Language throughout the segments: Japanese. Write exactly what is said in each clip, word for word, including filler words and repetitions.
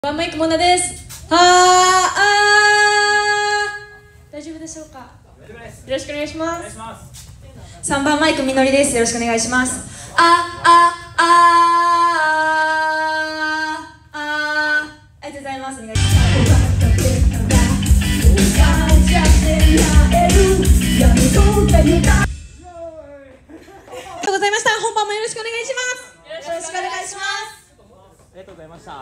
ワンマイクモナです。はーあー大丈夫でしょうか。よろしくお願いします。さんばんマイクみのりです。よろしくお願いします。あああああありがとうございます。お願いします。ありがとうございました。本番もよろしくお願いします。よろしくお願いします。 ありがとうございました。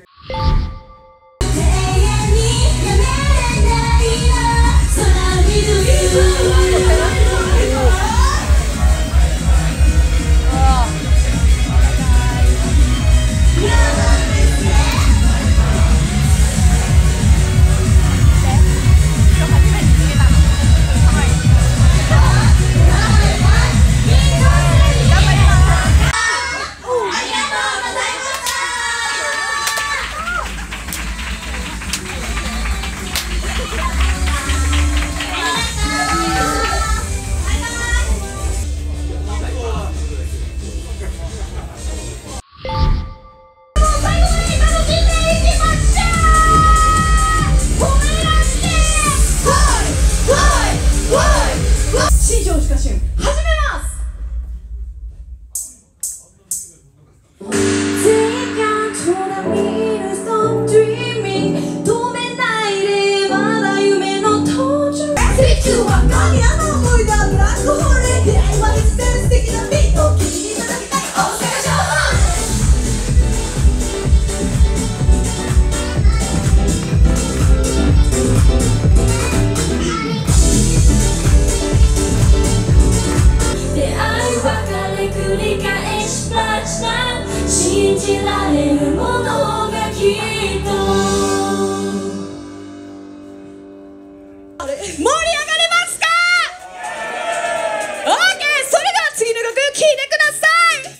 信じられるものがきっと盛り上がれますか？ OK、 それでは次の曲聴いてください。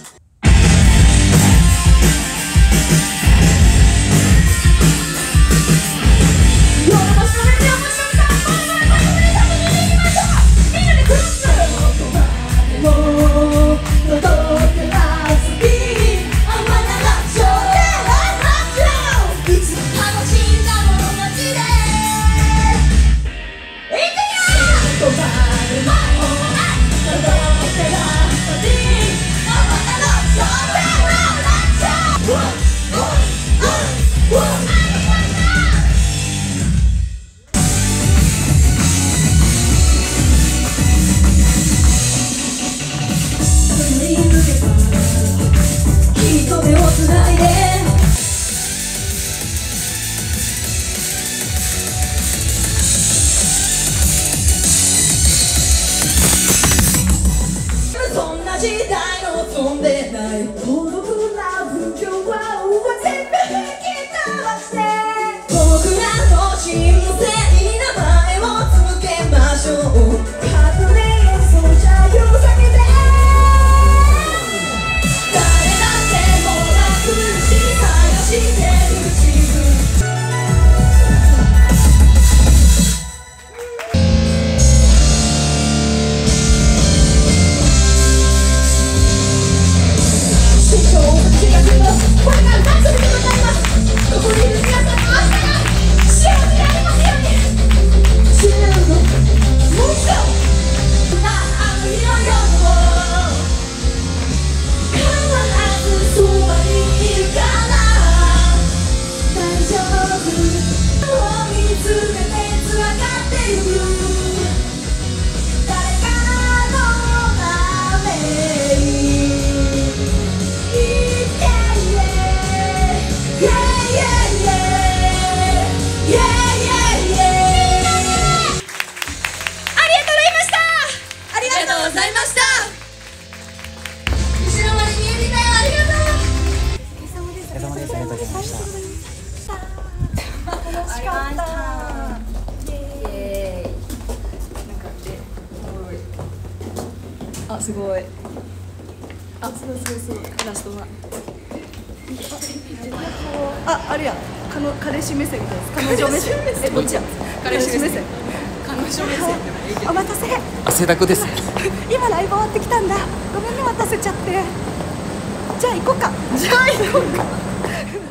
時代の飛んでない孤独な不協和音は全部吹き飛ばして僕らの人生に名前を付けましょう。革命をそうじゃよ避けて誰だってもが苦し探してる自分あ、すごい。あ、すごいすごいすごい。ラストは。あ、あれや。かの彼氏目線みたいです。彼女目線。え、どっちや。彼氏目線。彼女目線。お待たせ。 汗だくです。 今ライブ終わってきたんだ。ごめんね、待たせちゃって。じゃあ行こうか。じゃあ行こうか。